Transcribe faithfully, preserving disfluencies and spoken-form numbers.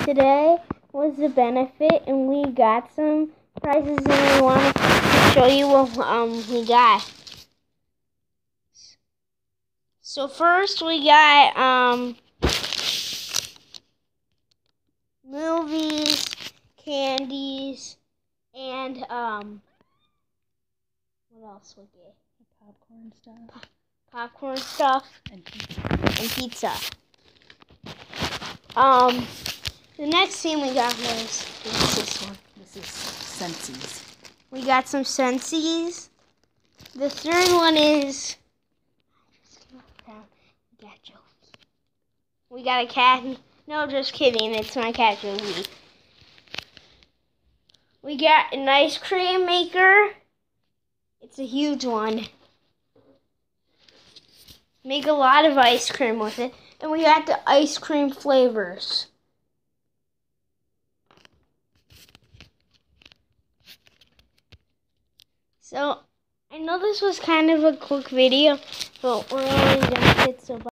today was the benefit, and we got some prizes, and I want to show you what um we got. So first we got um movies, candies, and um what else we get? Popcorn stuff. Popcorn stuff And pizza. and pizza. Um, the next thing we got was what's this one? This is Scentsies. We got some Scentsies. The third one is we got Joey. We got a cat. No, just kidding. It's my cat Joey. We got an ice cream maker. It's a huge one. Make a lot of ice cream with it. And we got the ice cream flavors. So, I know this was kind of a quick video, but we're only done with it, so bye.